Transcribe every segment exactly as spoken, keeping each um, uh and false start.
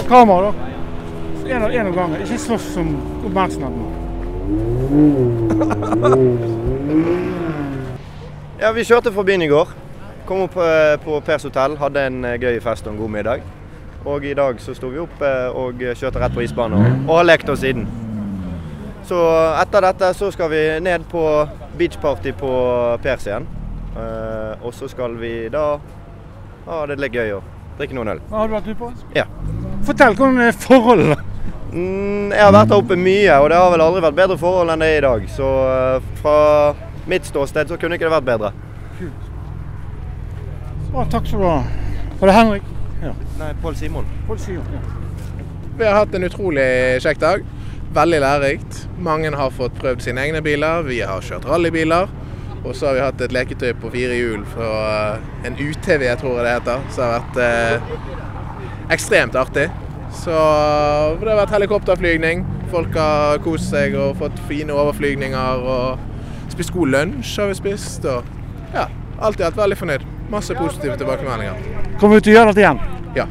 kamera da. En av, en av gangen. Ikke slåss som oppmerksomheten. Ja, vi kjørte fra byen i går. Kom opp på Pers hotell, hadde en gøy fest og en god middag. Og i dag så stod vi opp og kjørte rett på isbanen og har lekt oss siden. Så etter dette så skal vi ned på beachparty på Pers igjen. Og så skal vi da ha det litt gøy og drikke noen øl. Hva har du vært ute på? Ja. Fortell, hvordan er forholdene? Mm, jeg har vært her oppe mye, og det har vel aldri vært bedre forhold enn det er i dag. Så fra mitt ståsted så kunne ikke det vært bedre. Kult. Bra, takk skal du ha. Var det Henrik? Ja. Nei, Pål Simon. Pål Simon, ja. Vi har hatt en utrolig kjekk dag. Veldig lærerikt. Mange har fått prøvd sine egne biler. Vi har kjørt rallybiler. Og så har vi hatt et leketøy på fire hjul fra en U T V, jeg tror det heter. Så det har vært eh, ekstremt artig. Så det har vært helikopterflygning. Folk har kost seg og fått fine overflygninger og spist god lunsj har vi spist. Og ja, alt i alt veldig fornøyd. Masse positive tilbakemeldinger. Kommer vi til å gjøre dette igjen? Ja.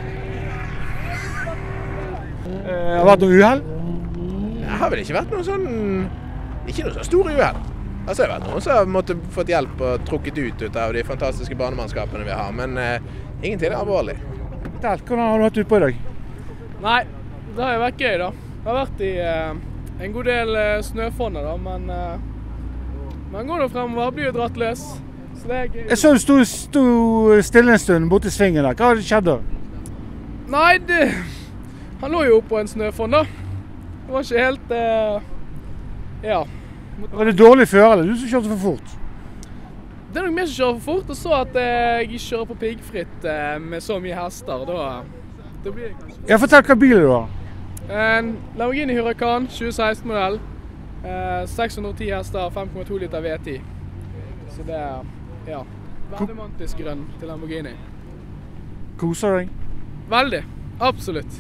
Eh, har det vært noe uheld? Det har vel ikke vært noe sånn, ikke noe sånn store uheld. Altså, det har vært noen som har måttet fått hjelp og trukket ut, ut av de fantastiske banemannskapene vi har, men eh, ingenting er alvorlig. Fortell, hvordan har du vært ute på i dag? Nei, det har jo vært gøy da. Det har vært i eh, en god del eh, snøfonner da, men eh, man går nå fremover, blir jo dratt løs. Så det er gøy. Jeg så du stod, stod stille en stund borte i svingen der. Hva har det skjedd da? Nei, det, han lå jo oppe på en snøfonn da. Det var ikke helt, eh, ja. Var det dårlig føre, eller du som kjørte for fort? Det er nok mer som kjører for fort, og så at eh, jeg kjører på piggfritt eh, med så mye hester, da, da blir det kanskje. Ja, fortell hva bil du har. En Lamborghini Huracan, tjue seksten modell, eh, seks hundre og ti hester, fem komma to liter V ti. Så det er, ja, veldig romantisk grønn til Lamborghini. Koser deg? Veldig, absolutt.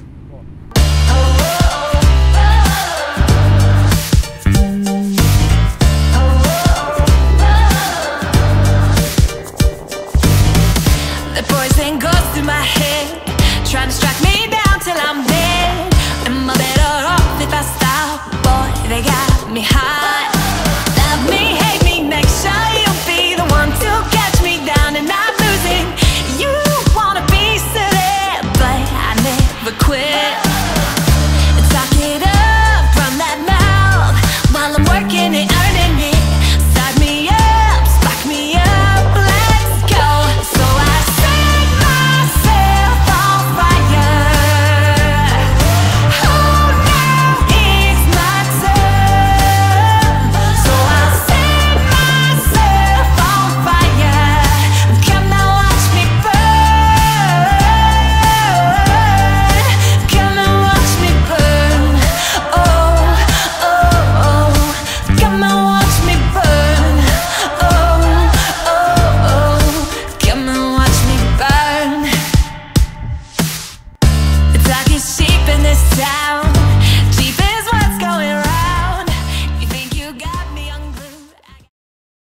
Trying to strike me down till I'm dead. Am I better off if I stop? Boy, they got me hot. Love me, hate me, make sure you'll be the one to catch me down and not losing. You wanna be silly, but I never quit. Talk it up from that mouth while I'm working it, earning it. Start me up, spark me up, let's go. So I set myself on fire. Oh, now it's my turn. So I set myself on fire. Come and watch me burn. Come and watch me burn. Oh, oh, oh. Come and watch me burn. Oh, oh, oh. Come and watch me burn. It's like a sheep in this town.